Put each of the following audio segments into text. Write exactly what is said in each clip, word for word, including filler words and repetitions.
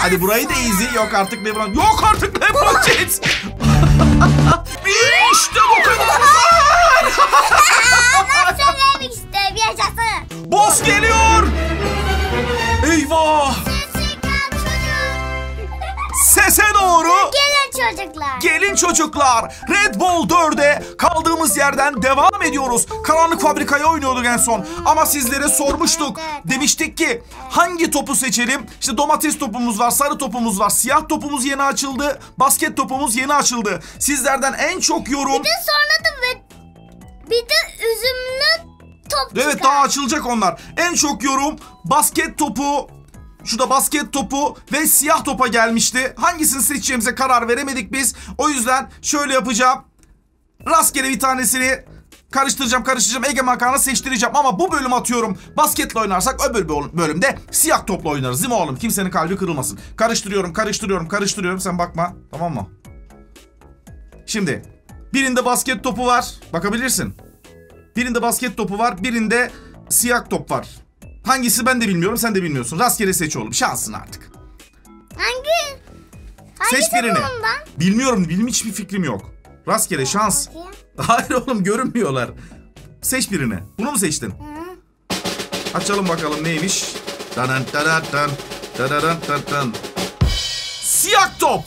Hadi burayı da easy. Yok artık LeBron. Yok artık LeBron James. İşte bu kadar. Ben söylemiştim. Yaşasın. Boss geliyor. Eyvah. Sese doğru. Gelin çocuklar. Gelin çocuklar. Red Bull dörde kaldığımız yerden devam ediyoruz. Karanlık Fabrika'ya oynuyorduk en son. Ama sizlere sormuştuk. Demiştik ki hangi topu seçelim? İşte domates topumuz var, sarı topumuz var, siyah topumuz yeni açıldı, basket topumuz yeni açıldı. Sizlerden en çok yorum... Bir de sonra da ve bir de üzümlü top çıkar. Evet, daha açılacak onlar. En çok yorum basket topu, şurada basket topu ve siyah topa gelmişti. Hangisini seçeceğimize karar veremedik biz. O yüzden şöyle yapacağım. Rastgele bir tanesini karıştıracağım karıştıracağım. Egemen Kaan'a seçtireceğim. Ama bu bölüm atıyorum basketle oynarsak öbür bölümde siyah topla oynarız değil mi oğlum? Kimsenin kalbi kırılmasın. Karıştırıyorum karıştırıyorum karıştırıyorum. Sen bakma, tamam mı? Şimdi birinde basket topu var. Bakabilirsin. Birinde basket topu var. Birinde siyah top var. Hangisi ben de bilmiyorum, sen de bilmiyorsun. Rastgele seç oğlum. Şansın artık. Hangi? Hangi Seç birini. topundan? Bilmiyorum. Benim hiçbir fikrim yok. Rastgele şans. Bakayım. Hayır oğlum, görünmüyorlar. Seç birini. Bunu mu seçtin? Hı. Açalım bakalım neymiş. Danan danan dan, dadadan dadan. Siyah top.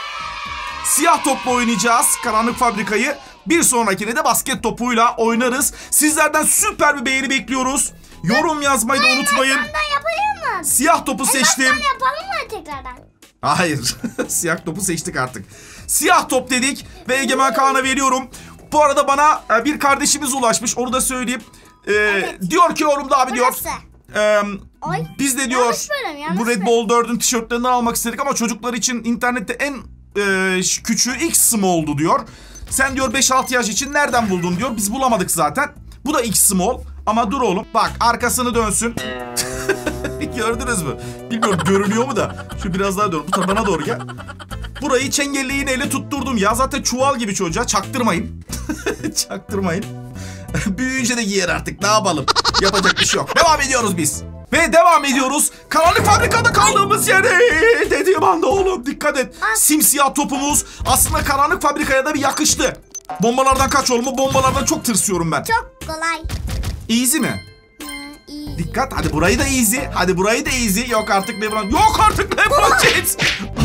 Siyah topla oynayacağız Karanlık Fabrika'yı. Bir sonrakine de basket topuyla oynarız. Sizlerden süper bir beğeni bekliyoruz. Yorum yazmayı da unutmayın. Elmastan yapayım mı? Siyah topu seçtim. Elmastan yapalım mı tekrardan? Hayır. Siyah topu seçtik artık. Siyah top dedik ve Egemen Kaan'a veriyorum. Bu arada bana bir kardeşimiz ulaşmış. Onu da söyleyeyim. Ee, Evet. Diyor ki yorumda abi diyor. Burası. E, Ay, biz de diyor yanlış bölüm, yanlış bu Red bölüm. Bull dördün tişörtlerinden almak istedik ama çocuklar için internette en e, küçüğü X small'du diyor. Sen diyor beş altı yaş için nereden buldun diyor. Biz bulamadık zaten. Bu da X small. Ama dur oğlum bak, arkasını dönsün. Gördünüz mü? Bilmiyorum görünüyor mu da. Şu biraz daha dön. Bu tabana doğru gel. Burayı çengelliğin ele tutturdum ya. Zaten çuval gibi çocuğa. Çaktırmayın. Çaktırmayın. Büyüyünce de giyer artık. Ne yapalım? Yapacak bir şey yok. Devam ediyoruz biz. Ve devam ediyoruz. Karanlık Fabrika'da kaldığımız yere. Dediğim anda oğlum dikkat et. Simsiyah topumuz aslında Karanlık Fabrika'ya da bir yakıştı. Bombalardan kaç oğlum? Bu bombalardan çok tırsıyorum ben. Çok kolay. Easy mi? Hı, iyi. Dikkat, hadi burayı da easy. Hadi burayı da easy. Yok artık LeBron. Yok artık LeBron James.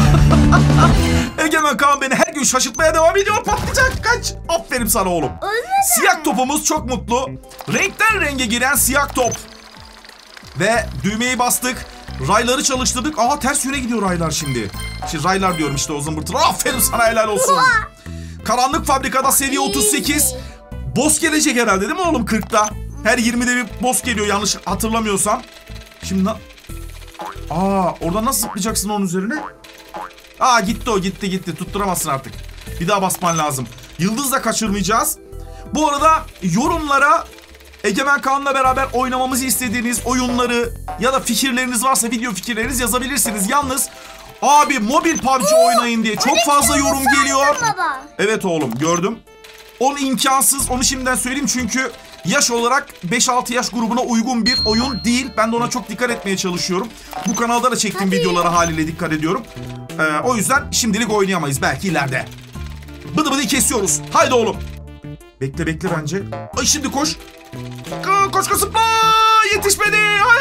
Egemen Kaan beni her gün şaşırtmaya devam ediyor. Patlayacak. Kaç. Aferin sana oğlum. Ölmedi. Siyah topumuz çok mutlu. Renkten renge giren siyah top. Ve düğmeyi bastık. Rayları çalıştırdık. Aa, ters yöne gidiyor raylar şimdi. Şimdi raylar diyorum işte o zımbırtılar. Aferin sana, helal olsun. Karanlık Fabrika'da seviye otuz sekiz. Boss gelecek herhalde değil mi oğlum kırkta? Her yirmide bir boss geliyor yanlış hatırlamıyorsam. Şimdi na- Aa, oradan nasıl zıplayacaksın onun üzerine? Aa, gitti o, gitti gitti. Tutturamazsın artık. Bir daha basman lazım. Yıldız da kaçırmayacağız. Bu arada yorumlara Egemen Kaan'la beraber oynamamızı istediğiniz oyunları ya da fikirleriniz varsa video fikirleriniz yazabilirsiniz. Yalnız abi mobil P U B G oynayın diye çok fazla yorum geliyor. Baba. Evet oğlum, gördüm. Onun imkansız, onu şimdiden söyleyeyim çünkü yaş olarak beş altı yaş grubuna uygun bir oyun değil. Ben de ona çok dikkat etmeye çalışıyorum. Bu kanalda da çektiğim Tabii. videolara haliyle dikkat ediyorum. Ee, o yüzden şimdilik oynayamayız, belki ileride. Bıdı bıdı kesiyoruz. Haydi oğlum. Bekle bekle bence. Ay şimdi koş. Ko- Koş koş zıpla. Yetişmedi.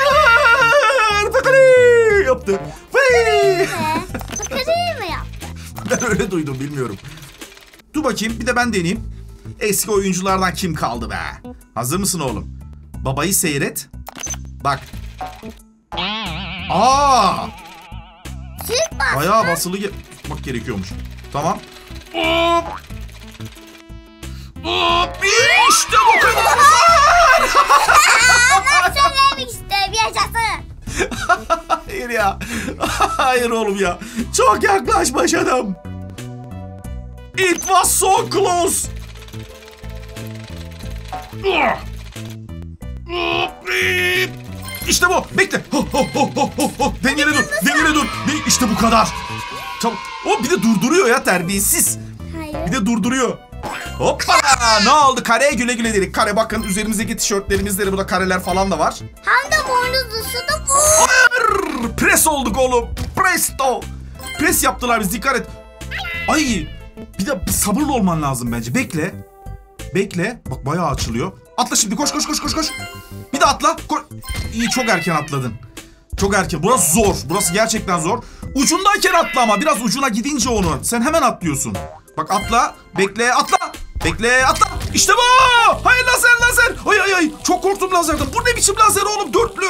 Hayır. Fakari yaptı. Vay. Fakiri mi yaptı? Ben öyle duydum, bilmiyorum. Dur bakayım, bir de ben deneyeyim. Eski oyunculardan kim kaldı be? Hazır mısın oğlum? Babayı seyret. Bak. Aa! Süt bas. Bayağı basılı ge- tutmak gerekiyormuş. Tamam. Hop! Hop! İşte bu kadar. Ben söylemiştim. Yaşasın. Hayır ya. Hayır oğlum ya. Çok yaklaşmışım. It was so close. İşte bu. Bekle. Dengele dur. Dengele dur. İşte bu kadar. Tamam. O bir de durduruyor ya, terbiyesiz. Hayır. Bir de durduruyor. Hoppala. Ne oldu? Kareye güle güle dedik. Kare, bakın üzerimizdeki tişörtlerimizde de burada kareler falan da var. Hem de boynuzlusu da bu. Hayır. Pres olduk oğlum. Presto. Pres yaptılar biz, dikkat et. Ay, bir de sabırlı olman lazım bence. Bekle. Bekle. Bak bayağı açılıyor. Atla şimdi, koş koş koş koş koş. Bir de atla. Koş. İyi, çok erken atladın. Çok erken. Burası zor. Burası gerçekten zor. Ucundayken atla ama. Biraz ucuna gidince onu. Sen hemen atlıyorsun. Bak atla. Bekle, atla. Bekle, atla. İşte bu. Hayır, lazer lazer. Ay ay ay. Çok korktum lazerden. Bu ne biçim lazer oğlum? Dörtlü.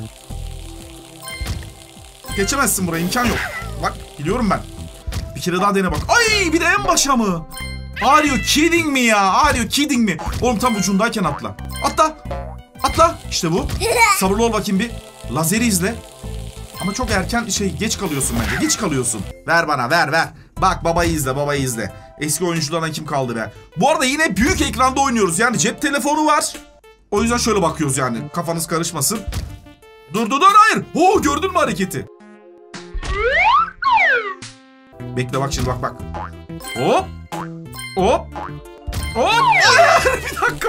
Geçemezsin buraya. İmkan yok. Bak gidiyorum ben. Bir kere daha dene bak. Ay, bir de en başa mı? Are you kidding me ya? Are you kidding me? Oğlum tam ucundayken atla. Atla. Atla. İşte bu. Sabırlı ol bakayım bir. Lazeri izle. Ama çok erken şey, geç kalıyorsun bence. Geç kalıyorsun. Ver bana, ver ver. Bak babayı izle, babayı izle. Eski oyunculardan kim kaldı be? Bu arada yine büyük ekranda oynuyoruz. Yani cep telefonu var. O yüzden şöyle bakıyoruz yani. Kafanız karışmasın. Dur dur dur, hayır. Oo, gördün mü hareketi? Bekle bak şimdi, bak bak. Hop. Hop. Hop. Hayır, bir dakika.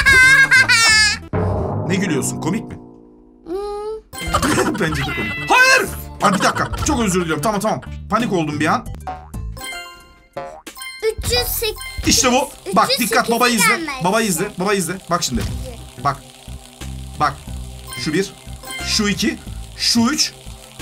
Ne gülüyorsun? Komik mi? Bence de komik. Hayır. Ay, bir dakika. Çok özür diliyorum. Tamam tamam. Panik oldum bir an. üç yüz sekiz. İşte bu. Bak üç yüz dikkat, baba izle. gelmez. Baba izle. Baba izle. Bak şimdi. Bak. Bak. Şu bir. Şu iki. Şu üç.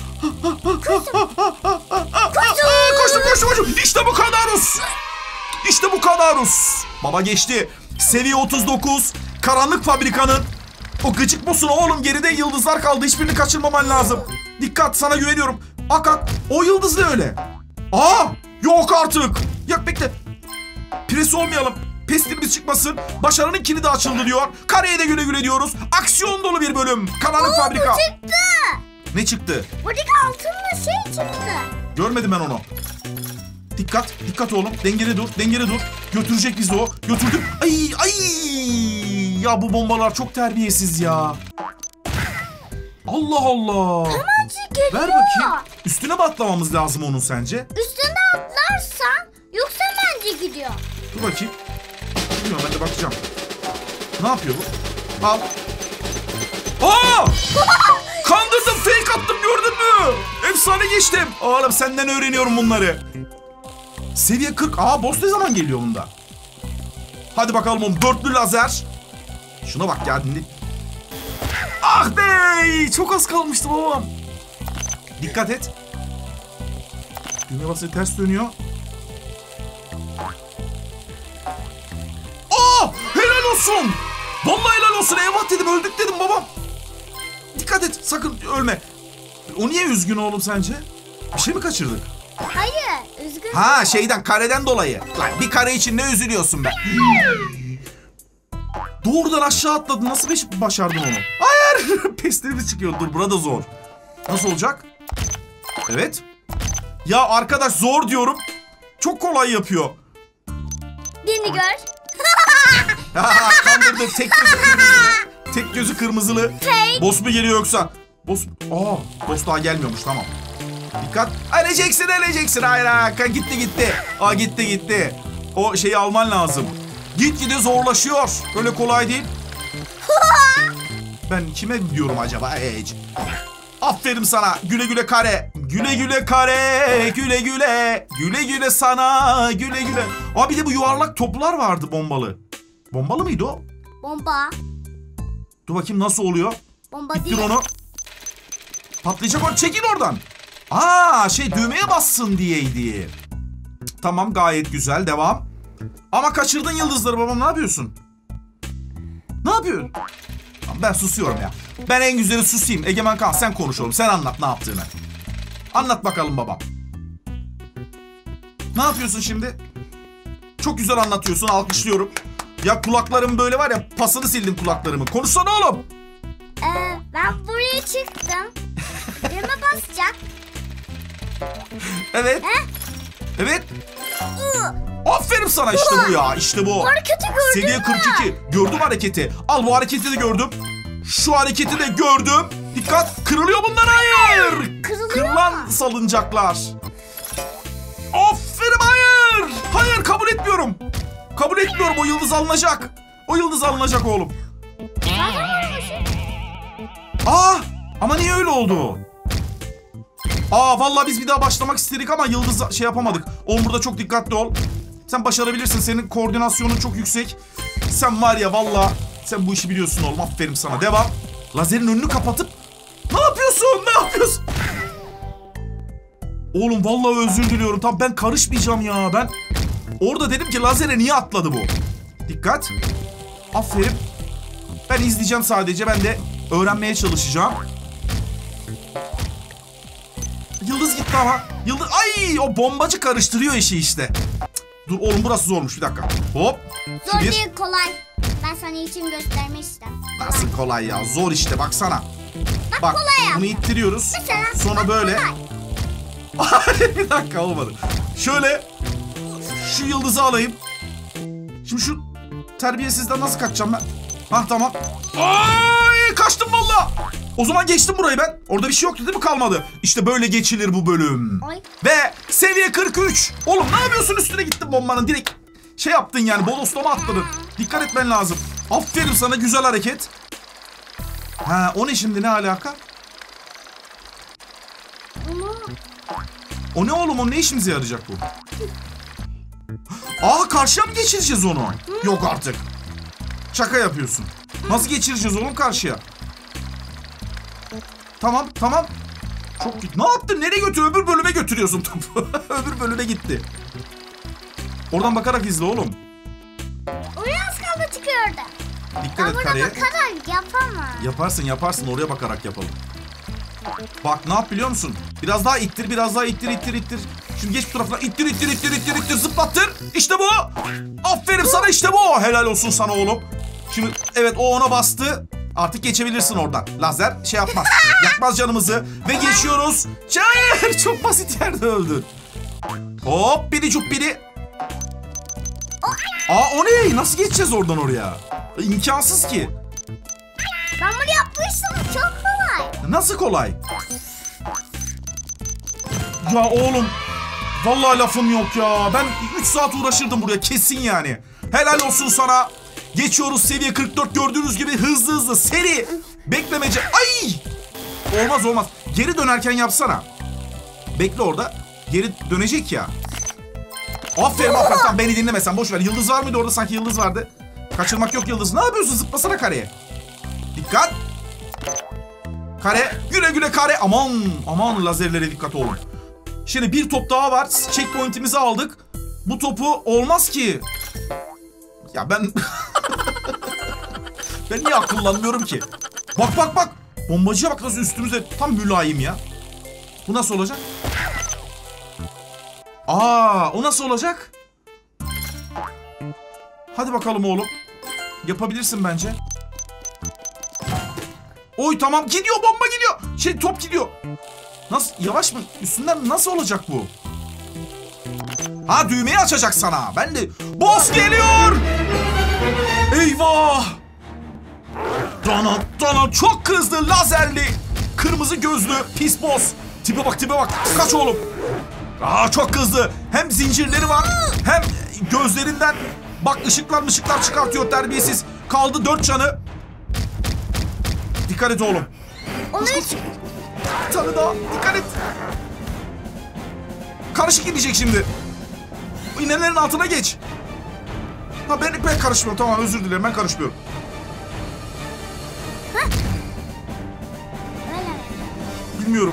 Koştum koştum koştum. İşte bu kadarus. İşte bu kadarus. Baba geçti. Seviye otuz dokuz. Karanlık fabrikanın. O gıcık boss'un oğlum, geride yıldızlar kaldı. Hiçbirini kaçırmaman lazım. Dikkat, sana güveniyorum. Ak ak. O yıldız da öyle. Aa, yok artık. Yak bekle. Pres olmayalım. Pestilimiz çıkmasın. Başarının kilidi açıldı diyor. Kareye de güle güle diyoruz. Aksiyon dolu bir bölüm. Karanlık Oo, fabrika. bu çıktı. Ne çıktı? Buradaki altınlı şey çıktı. Görmedim ben onu. Dikkat, dikkat oğlum. Dengeli dur, dengeli dur. Götürecek bizi o. Götürdü. Ay, ay. Ya bu bombalar çok terbiyesiz ya. Allah Allah. Hemencik geliyor. Ver bakayım. Üstüne mi atlamamız lazım onun sence? Üstüne atlarsan yoksa hemencik gidiyor. Dur bakayım. Bilmiyorum, ben de bakacağım. Ne yapıyor bu? Al. Aa! Kandırdım, fake attım, gördün mü? Efsane geçtim. Oğlum senden öğreniyorum bunları. Seviye kırk. Aa, boss ne zaman geliyor bunda? Hadi bakalım oğlum, dörtlü lazer. Şuna bak ya. Ah be! Çok az kalmıştı babam. Dikkat et. Düğmeye basınca ters dönüyor. Aa! Helal olsun! Vallahi helal olsun. Eyvah dedim, öldük dedim babam. Dikkat et, sakın ölme. O niye üzgün oğlum sence? Bir şey mi kaçırdık? Hayır, üzgün. Ha, şeyden, kareden dolayı. Lan bir kare için ne üzülüyorsun be? Doğrudan aşağı atladın. Nasıl beş- başardın onu? Hayır! Pestilimiz çıkıyor. Dur, burada zor. Nasıl olacak? Evet. Ya arkadaş, zor diyorum. Çok kolay yapıyor. Beni gör. Ha, kandırdı. Tek gözü kırmızılı. Tek gözü kırmızılı. Fake. Boss mu geliyor yoksa? Boss... Aa, boss daha gelmiyormuş, tamam. Dikkat. Öleceksin, öleceksin. Hayır, hayır. Gitti, gitti. Aa, gitti, gitti. O şeyi alman lazım. Gitgide zorlaşıyor. Öyle kolay değil. Ben kime diyorum acaba? Hiç. Aferin sana. Güle güle kare. Güle güle kare. Güle güle. Güle güle sana. Güle güle. Aa, bir de bu yuvarlak toplar vardı, bombalı. Bombalı mıydı o? Bomba. Dur bakayım nasıl oluyor. Bomba İttir değil. onu. Patlayacak onu. Çekil oradan. Aa, şey, düğmeye bassın diyeydi. Tamam, gayet güzel. Devam. Ama kaçırdın yıldızları babam. Ne yapıyorsun? Ne yapıyorsun? Tamam, ben susuyorum ya. Ben en güzeli susayım. Egemen Kan, sen konuş oğlum. Sen anlat ne yaptığını. Anlat bakalım babam. Ne yapıyorsun şimdi? Çok güzel anlatıyorsun. Alkışlıyorum. Ya kulaklarım böyle var ya, pasını sildim kulaklarımı. Konuşsana oğlum. Ee, ben buraya çıktım. Düğme basacak. Evet. He? Evet. Iı, Aferin sana, işte bu ya. İşte bu. Hareketi gördün Seviye mü? kırk iki. Gördüm hareketi. Al, bu hareketi de gördüm. Şu hareketi de gördüm. Dikkat, kırılıyor bunlar, hayır. Kırılıyor Kırılan mu? salıncaklar. Aferin, hayır. Hayır, kabul etmiyorum. Kabul etmiyorum, o yıldız alınacak. O yıldız alınacak oğlum. Aa, ama niye öyle oldu? Aa vallahi biz bir daha başlamak istedik ama Yıldız şey yapamadık. Oğlum burada çok dikkatli ol. Sen başarabilirsin. Senin koordinasyonun çok yüksek. Sen var ya vallahi sen bu işi biliyorsun oğlum. Aferin sana. Devam. Lazerin önünü kapatıp ne yapıyorsun? Ne yapıyorsun? Oğlum vallahi özür diliyorum. Tamam ben karışmayacağım ya. Ben orada dedim ki lazere niye atladı bu? Dikkat. Aferin. Ben izleyeceğim sadece. Ben de öğrenmeye çalışacağım. Yıldız gitti ama. Yıldız... Ay o bombacı karıştırıyor işi işte. Dur oğlum burası zormuş bir dakika. Hop. Zor Bir... değil kolay. Ben sana için göstermiştim. Nasıl kolay ya? Zor işte baksana. Bak, Bak kolay bunu yap. ittiriyoruz. Mesela, Sonra bak, böyle. Bir dakika olmadı. Şöyle. Şu yıldızı alayım. Şimdi şu terbiyesizden nasıl kaçacağım ben? Hah tamam. Ay kaçtım valla. O zaman geçtim burayı ben. Orada bir şey yoktu değil mi kalmadı? İşte böyle geçilir bu bölüm. Ay. Ve seviye kırk üç. Oğlum ne yapıyorsun üstüne gittin bombanın direkt. Şey yaptın yani bodoslama atladın. Dikkat etmen lazım. Aferin sana güzel hareket. Ha o ne şimdi ne alaka? Bunu... O ne oğlum o ne işimize yarayacak bu? Aa karşıya mı geçireceğiz onu? Yok artık. Şaka yapıyorsun. Nasıl geçireceğiz oğlum karşıya? Tamam tamam. Çok git. Ne yaptın? Nereye götür? Öbür bölüme götürüyorsun topu. Öbür bölüme gitti. Oradan bakarak izle oğlum. Oraya az kaldı çıkıyordu. Dikkat et Ben kareye. burada bakarak yapamam. Yaparsın yaparsın oraya bakarak yapalım. Bak ne yap biliyor musun? Biraz daha ittir biraz daha ittir ittir ittir. Şimdi geç bu tarafına ittir ittir ittir ittir ittir zıplattır. İşte bu. Aferin sana işte bu. Helal olsun sana oğlum. Şimdi evet o ona bastı. Artık geçebilirsin oradan. Lazer şey yapmaz. Yakmaz canımızı. Ve geçiyoruz. Hayır çok basit yerde öldün. Hop biri cup biri. Aa o ne? Nasıl geçeceğiz oradan oraya? İmkansız ki. Ben bunu yapmıştım çok kolay. Nasıl kolay? Ya oğlum. Vallahi lafım yok ya. Ben üç saat uğraşırdım buraya kesin yani. Helal olsun sana. Geçiyoruz seviye kırk dört gördüğünüz gibi hızlı hızlı seri. Beklemece. Ay! Olmaz olmaz. Geri dönerken yapsana. Bekle orada. Geri dönecek ya. Aferin aferin. Tamam beni dinlemesen boş ver. Yıldız var mıydı orada sanki yıldız vardı. Kaçırmak yok yıldız. Ne yapıyorsun? Zıplasana kareye. Dikkat. Kare. Güle güle kare. Aman aman lazerlere dikkat olun. Şimdi bir top daha var. Checkpoint'imizi aldık. Bu topu olmaz ki. Ya ben... ben niye kullanmıyorum ki? Bak bak bak. Bombacıya bak nasıl üstümüze tam mülayim ya. Bu nasıl olacak? Aa, o nasıl olacak? Hadi bakalım oğlum. Yapabilirsin bence. Oy tamam gidiyor bomba gidiyor. Şey top gidiyor. Nasıl yavaş mı? Üstünden nasıl olacak bu? Ha düğmeyi açacak sana. Ben de boss geliyor. Eyvah. Dana dana çok kızdı lazerli. Kırmızı gözlü pis boss. Tipe bak tipe bak. Kaç oğlum. Aa çok kızdı. Hem zincirleri var hem gözlerinden bak ışıklar ışıklar çıkartıyor terbiyesiz. Kaldı dört canı. Dikkat et oğlum. Onu hiç... Bir tane daha. Dikkat et. Karışık gidecek şimdi. İğnelerin altına geç. Ha ben, ben karışmıyorum. Tamam özür dilerim ben karışmıyorum. Böyle mi? Bilmiyorum.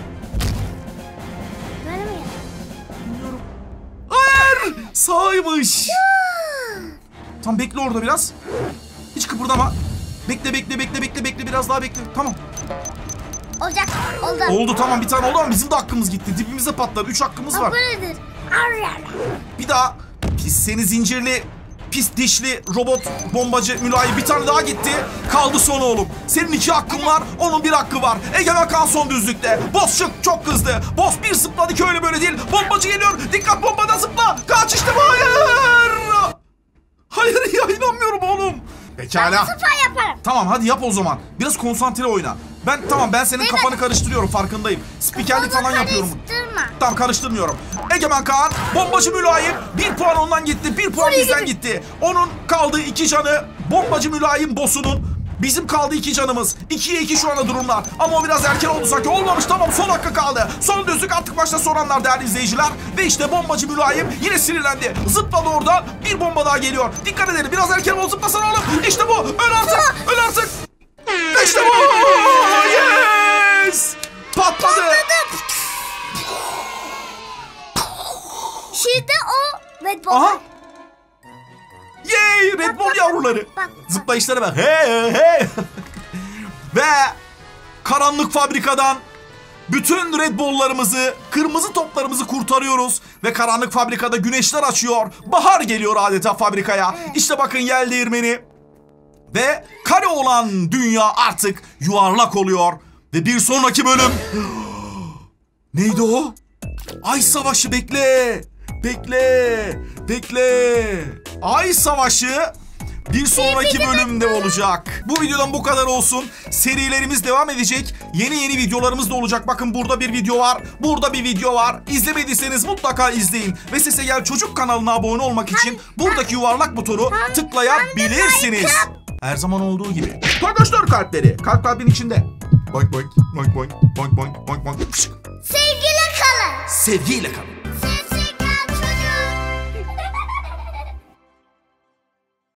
Böyle mi? Bilmiyorum. Hayır. Sağymış. Tam bekle orada biraz. Hiç kıpırdama. Bekle bekle bekle bekle bekle biraz daha bekle. Tamam. Olacak. Oldu. Oldu tamam bir tane oldu ama bizim de hakkımız gitti. Dibimize patlar. Üç hakkımız var. O böyledir. Bir daha pis seni zincirli pis dişli robot bombacı mülayim bir tane daha gitti. Kaldı son oğlum. Senin iki hakkın var. Onun bir hakkı var. Egemen kan son düzlükte. Boss çok, çok kızdı. Boss bir zıpladı ki öyle böyle değil. Bombacı geliyor. Dikkat bombada zıpla. Kaç işte bu. Hayır. Hayır ya inanmıyorum oğlum. Pekala. Ben süper yaparım. Tamam hadi yap o zaman. Biraz konsantre oyna. Ben tamam ben senin kafanı karıştırıyorum farkındayım. Spikerlik falan yapıyorum. Karıştırma. Tamam karıştırmıyorum. Egemen Kaan, bombacı mülayim. Bir puan ondan gitti, bir puan bizden gitti. Onun kaldığı iki canı bombacı mülayim boss'unun. Bizim kaldı iki canımız. ikiye iki şu anda durumlar. Ama o biraz erken oldu sanki. Olmamış, tamam, son dakika kaldı. Son düzlük attık başta soranlar değerli izleyiciler. Ve işte bombacı Mülayim yine sinirlendi. Zıpladı oradan. Bir bomba daha geliyor. Dikkat edelim, biraz erken ol, zıplasana oğlum. İşte bu. Öl artık. Öl artık. İşte bu. Yes. Patladı. Şimdi o Red Bull. Aha. Yay, Red Bull yavruları. Bak, bak. Zıplayışlara bak. Hey hey. Ve karanlık fabrikadan bütün Red Bull'larımızı, kırmızı toplarımızı kurtarıyoruz. Ve karanlık fabrikada güneşler açıyor. Bahar geliyor adeta fabrikaya. Evet. İşte bakın yel değirmeni. Ve kare olan dünya artık yuvarlak oluyor. Ve bir sonraki bölüm... Neydi o? Ay Savaşı, bekle. Bekle. Bekle. Ay Savaşı bir sonraki bölümde olacak. Bu videodan bu kadar olsun. Serilerimiz devam edecek. Yeni yeni videolarımız da olacak. Bakın burada bir video var. Burada bir video var. İzlemediyseniz mutlaka izleyin. Ve Sese Gel Çocuk kanalına abone olmak için buradaki yuvarlak butonu tıklayabilirsiniz. Her zaman olduğu gibi. Arkadaşlar kalpleri. Kalp kalbin içinde. Boink boink boink boink boink boink boink boink. Sevgiyle kalın. Sevgiyle kalın.